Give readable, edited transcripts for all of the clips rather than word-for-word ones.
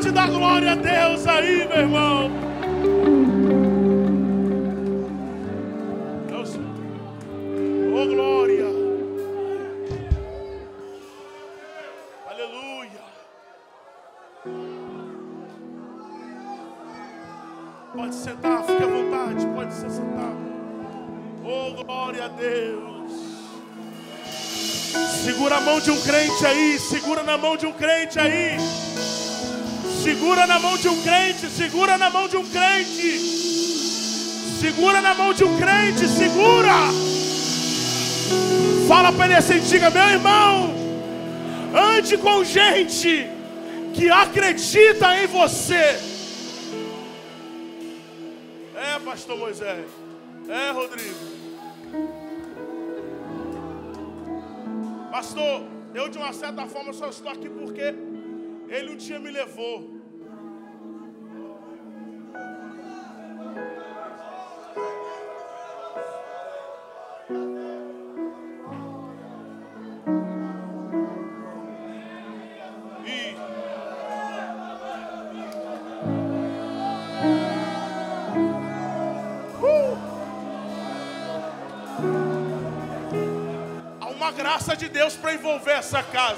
Pode dar glória a Deus aí, meu irmão. Deus. Oh, glória. Aleluia. Pode sentar, fique à vontade. Pode se sentar. Oh, glória a Deus. Segura a mão de um crente aí. Segura na mão de um crente aí. Segura na mão de um crente. Segura na mão de um crente. Segura na mão de um crente. Segura. Fala para ele assim, diga: meu irmão, ande com gente que acredita em você. É, pastor Moisés. É, Rodrigo. Pastor, eu de uma certa forma só estou aqui porque ele um dia me levou. Graça de Deus para envolver essa casa.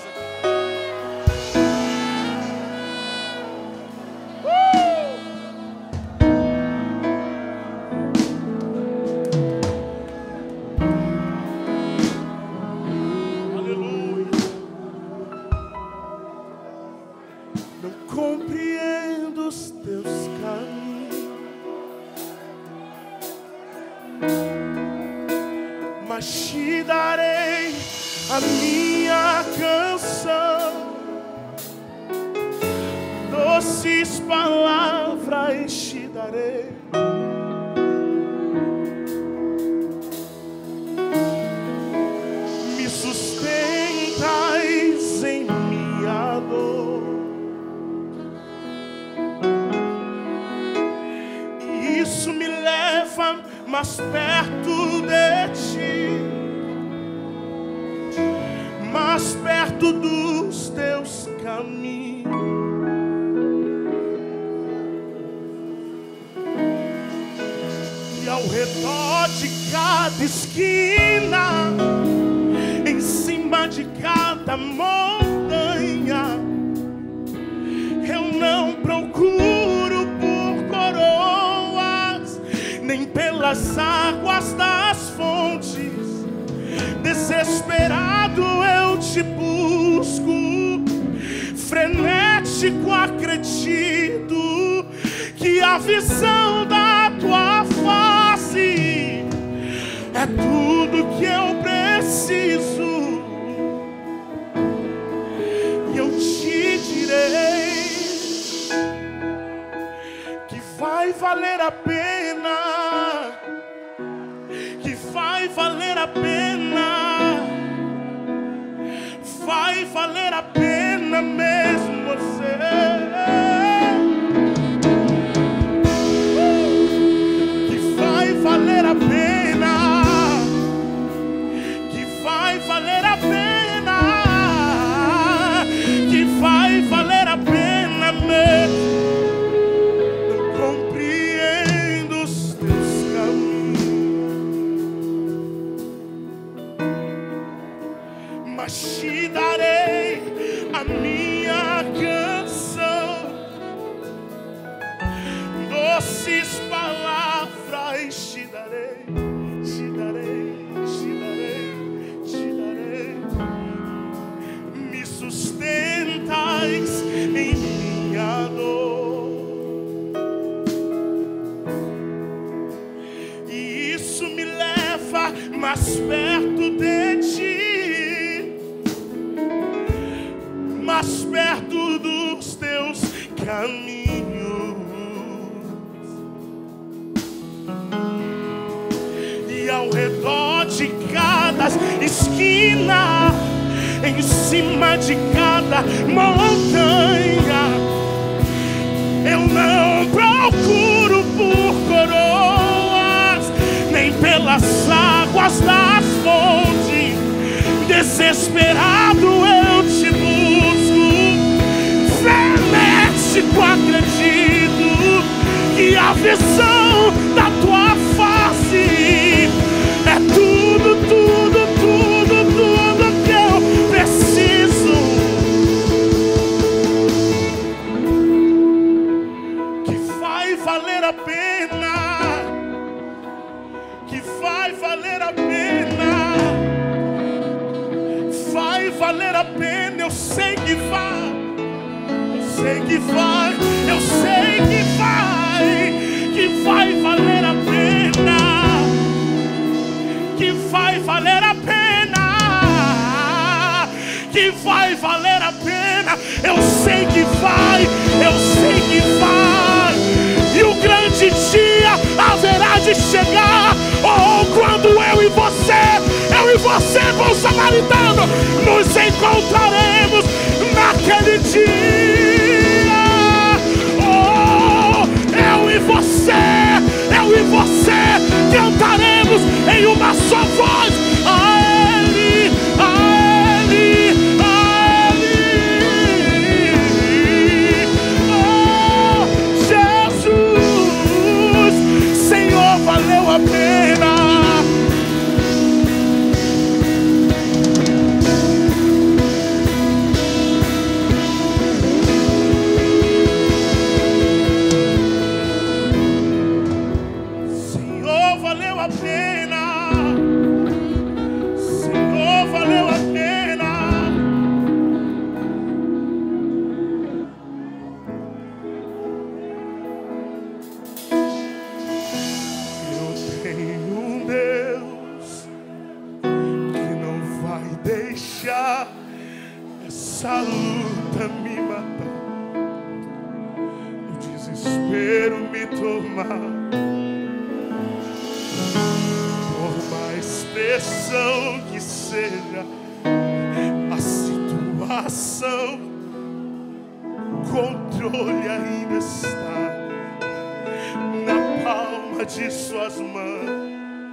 Aleluia. Não compreendo os teus caminhos, mas te darei a minha canção, doces palavras te darei. Me sustentas em minha dor, e isso me leva mais perto de ti, mais perto dos teus caminhos. E ao redor de cada esquina, em cima de cada montanha, eu não procuro por coroas, nem pelas águas das fontes. Desesperado eu te busco, frenético acredito que a visão da tua face é tudo que eu preciso. E eu te direi que vai valer a pena, que vai valer a pena. Vai valer a pena mesmo você. Que vai valer a pena. Que vai valer a pena. Que vai valer a pena mesmo. Não compreendo os teus caminhos, mas te darei a minha canção, doces palavras te darei, te darei, te darei, te darei. Me sustentas em minha dor, e isso me leva mais perto de ti, mais perto dos teus caminhos. E ao redor de cada esquina, em cima de cada montanha, eu não procuro por coroas, nem pelas águas das fontes. Desesperado eu te busco, frenético Eu acredito que a visão da tua face é tudo, tudo, tudo, tudo que eu preciso. Que vai valer a pena, que vai valer a pena, vai valer a pena. Eu sei que vai, eu sei que vai, eu sei que vai valer a pena, que vai valer a pena, que vai valer a pena. Eu sei que vai, eu sei que vai. E o grande dia haverá de chegar, oh, quando eu e você, bom samaritano, nos encontraremos naquele dia. Oh, eu e você cantaremos em uma só voz a Ele, a Ele, a Ele. Oh, Jesus, Senhor, valeu a pena. Essa luta me matar, o desespero me tomar. Por mais pressão que seja a situação, o controle ainda está na palma de suas mãos.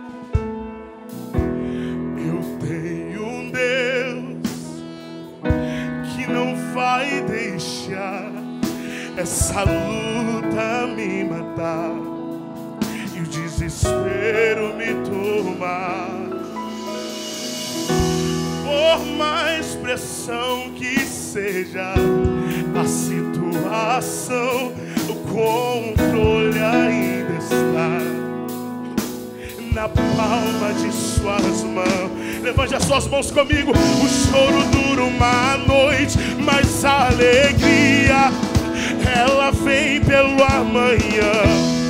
Eu tenho um Deus que não vai deixar essa luta me matar e o desespero me tomar. Por mais pressão que seja a situação, o controle ainda está na palma de suas mãos. Levante as suas mãos comigo. O choro dura uma noite, mas a alegria, ela vem pelo amanhã.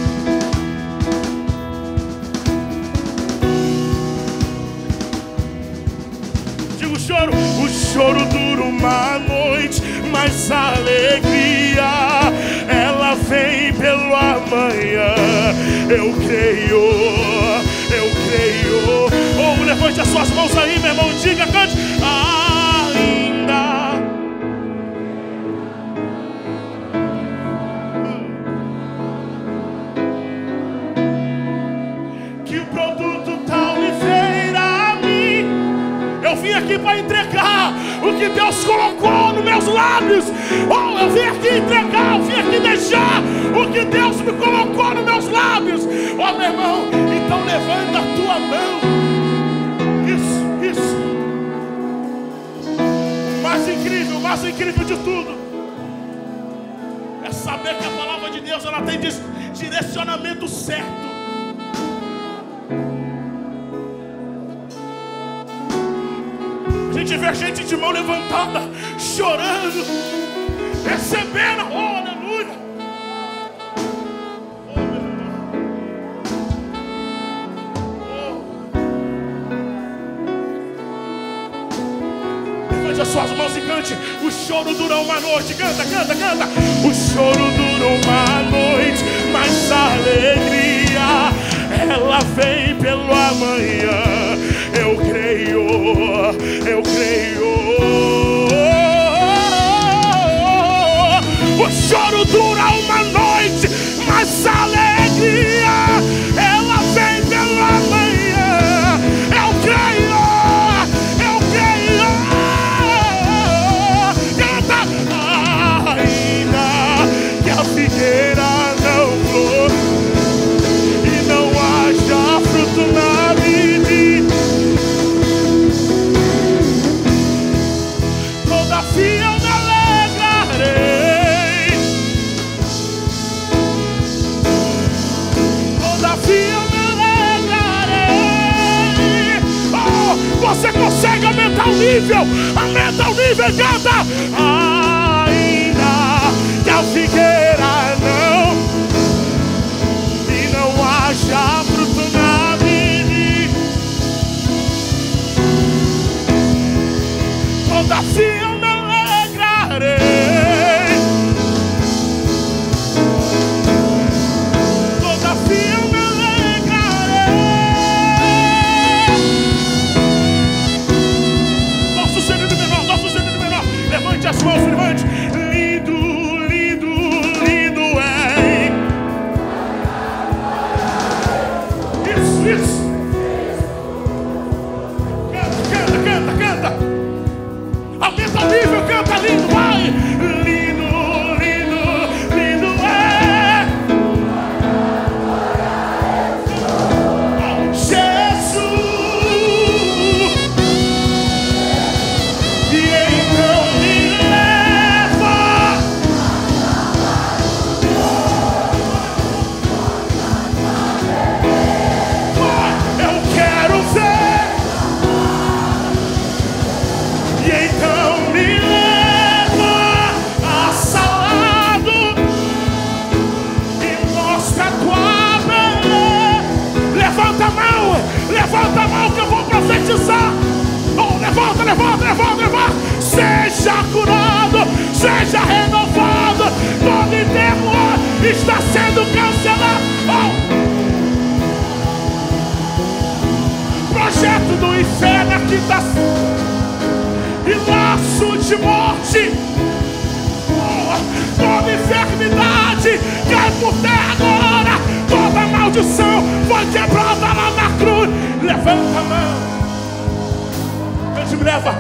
Digo o choro dura uma noite, mas a alegria, ela vem pelo amanhã. Eu creio, eu creio. Oh, levante as suas mãos aí, meu irmão, diga, cante. Ainda que o produto da oliveira a mim, eu vim aqui para entregar o que Deus colocou nos meus lábios. Oh, eu vim aqui entregar, eu vim aqui deixar o que Deus me colocou nos meus lábios. Oh, meu irmão, então levanta a tua mão. Isso. O mais incrível de tudo é saber que a palavra de Deus, ela tem direcionamento certo. A gente vê gente de mão levantada, chorando, recebendo, oh, aleluia. Oh, meu irmão. Oh. Levante as suas mãos e cante. O choro dura uma noite. Canta, canta, canta. O choro dura uma noite, mas a alegria, ela vem pelo amanhã. Eu creio, eu creio. O choro dura uma noite, mas a alegria, ela vem pelo amanhã. Eu creio, eu creio. Canta. Ainda o nível, e canta. Ainda que a figueira não haja fruto na vide, todavia eu me alegrarei, todavia eu me alegrarei. Nosso sustenido menor, levante as mãos, levante. Lindo, lindo, lindo é. Isso. Canta. Aumenta o nível, canta lindo, vai. Lindo, lindo, lindo é. Jesus. E então me leva. Eu quero ver. E então me leva assalado e mostra a tua beleza. Levanta a mão que eu vou profetizar. Oh, levanta. Seja curado, seja renovado. Todo enterro está sendo cancelado. Oh. Projeto do inferno aqui está. E laço de morte, toda enfermidade cai por terra agora. Toda maldição foi quebrada lá na cruz. Levanta a mão, Deus me leva.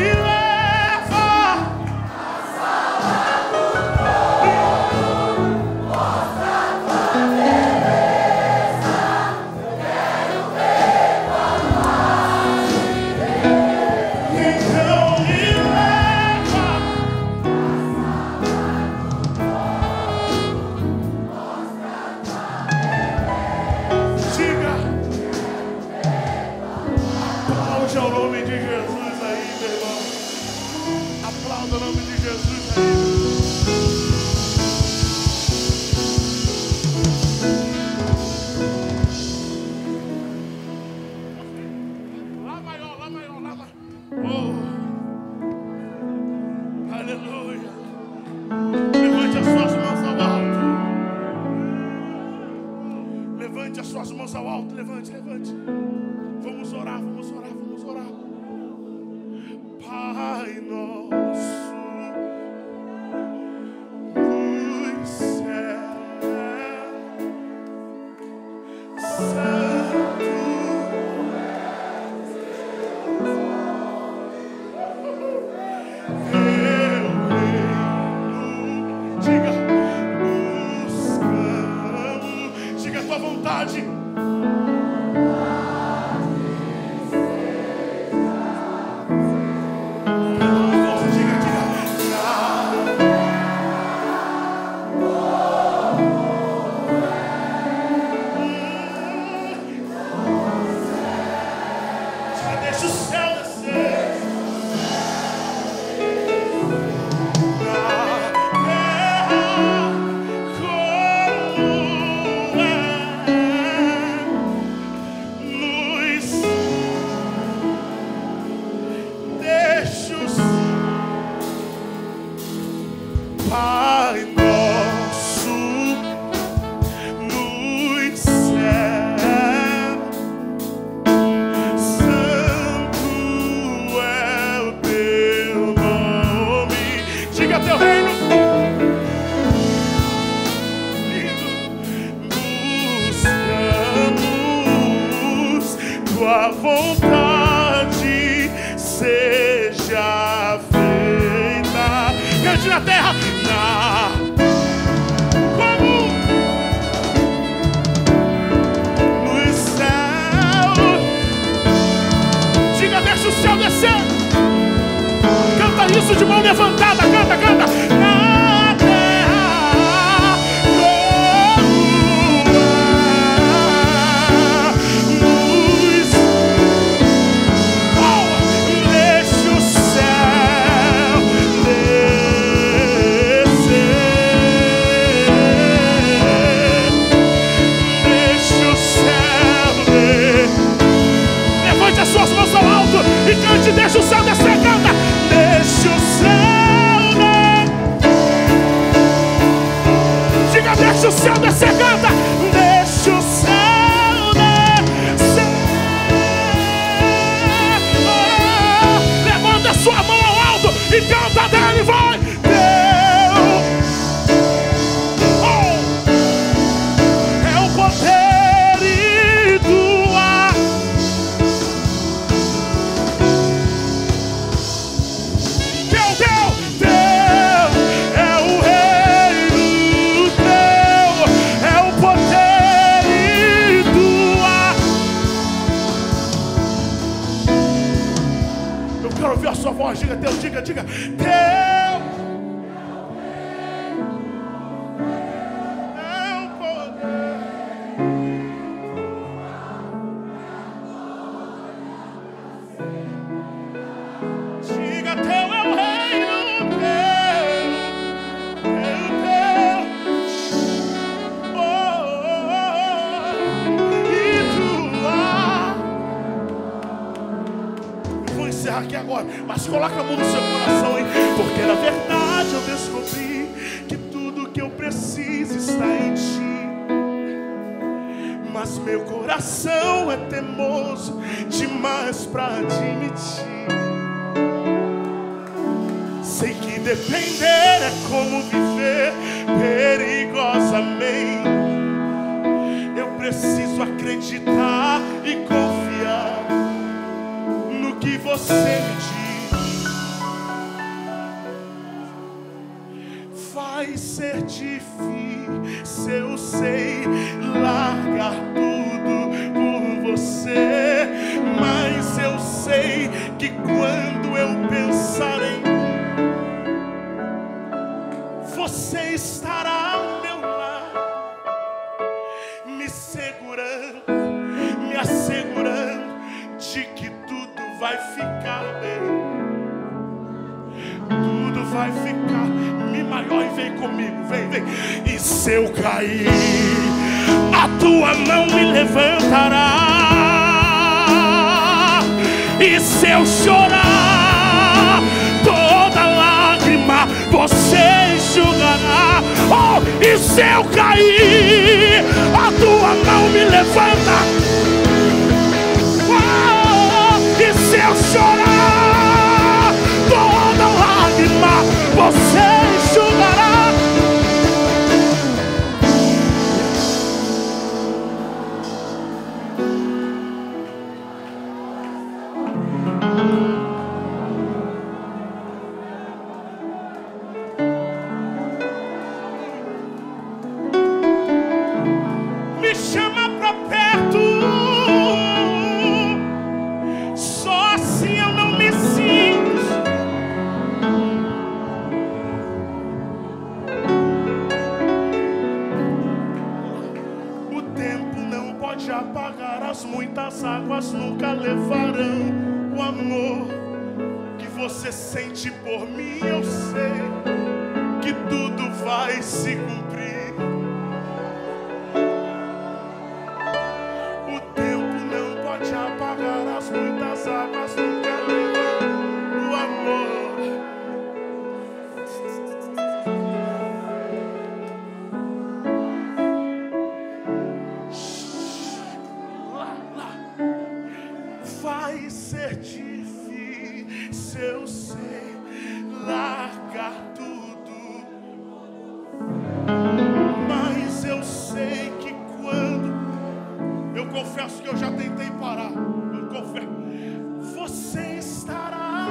Aplaude ao nome de Jesus aí, meu irmão. Aplauda o nome de Jesus aí. Lá maior. Oh, aleluia. Levante as suas mãos ao alto. Levante as suas mãos ao alto. Levante. Vamos orar. Pai nosso nos céus, santo teu reino. Diga, buscamos. Diga a tua vontade. Pai nosso nos céus, santo é o teu nome. Diga teu reino. Buscamos tua vontade seja feita. Cante na terra. Como nos céus. Diga, deixa o céu descer. Canta isso de mão levantada. Canta. Na terra como nos. Oh, deixa o céu descer, canta. Deixa o céu descer. Levanta sua mão ao alto e canta dele, vai. É o poder e do ar. Teu é o reino teu, é o poder e do ar. Eu quero ouvir a sua voz, diga teu, diga teu. Aqui agora, mas coloca a mão no seu coração, hein? Porque na verdade eu descobri que tudo que eu preciso está em ti. Mas meu coração é teimoso demais pra admitir. Sei que depender é como viver perigosamente. Eu preciso acreditar e confiar no que você me diz. Vai ser difícil, eu sei, largar tudo por você, mas eu sei que quando eu pensar em você estará ao meu lado, me segurando, me assegurando de que tudo vai ficar bem. Tudo vai ficar. Mi maior e vem comigo, vem. E se eu cair, a tua mão me levantará. E se eu chorar, toda lágrima você enxugará. Oh, e se eu cair, a tua mão me levanta. Oh, e se eu chorar, toda lágrima você enxugará. Me chama pra perto, só assim eu não me sinto. O tempo não pode apagar, as muitas águas nunca levarão o amor que você sente por mim. Eu sei que tudo vai se cumprir. O tempo não pode apagar, as muitas águas nunca levarão o amor. Vai ser difícil, eu sei, largar tudo, mas eu sei que quando eu confesso que eu já tentei parar, eu confesso, você estará.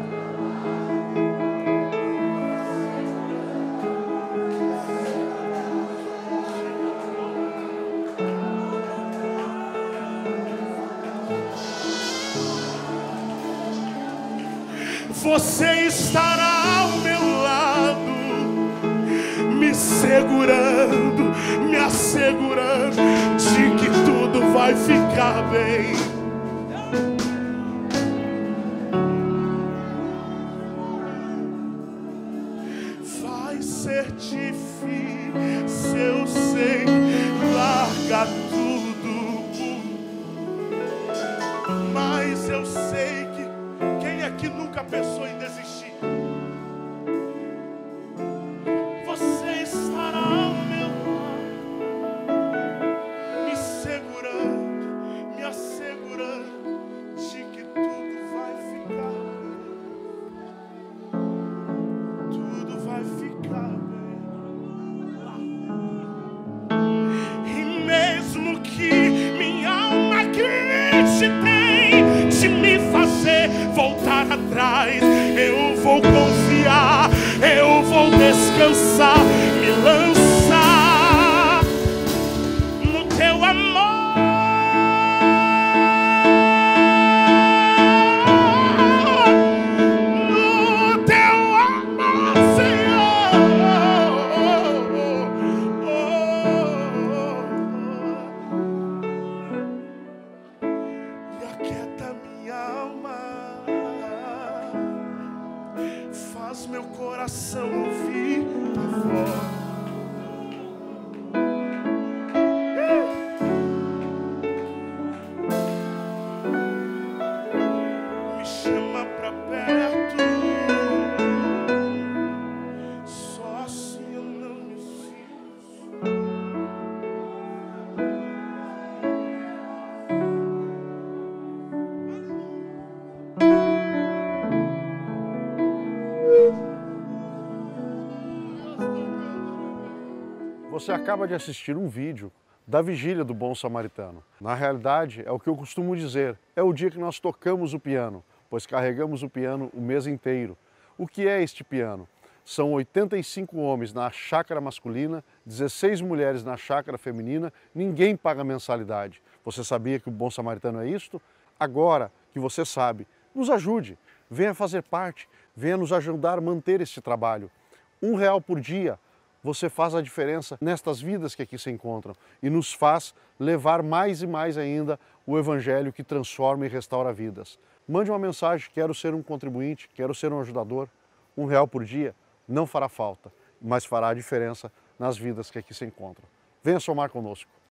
Você estará ao meu lado, me segurando, me assegurando de que tudo vai ficar bem. Vai ser difícil, eu sei, largar tudo, mas eu sei que quem aqui nunca pensou em desistir? Você estará ao meu lado. Você acaba de assistir um vídeo da Vigília do Bom Samaritano. Na realidade, é o que eu costumo dizer, é o dia que nós tocamos o piano, pois carregamos o piano o mês inteiro. O que é este piano? São 85 homens na chácara masculina, 16 mulheres na chácara feminina, ninguém paga mensalidade. Você sabia que o Bom Samaritano é isto? Agora que você sabe, nos ajude, venha fazer parte, venha nos ajudar a manter este trabalho. R$1 por dia, você faz a diferença nestas vidas que aqui se encontram e nos faz levar mais e mais ainda o Evangelho que transforma e restaura vidas. Mande uma mensagem, quero ser um contribuinte, quero ser um ajudador. R$1 por dia não fará falta, mas fará a diferença nas vidas que aqui se encontram. Venha somar conosco.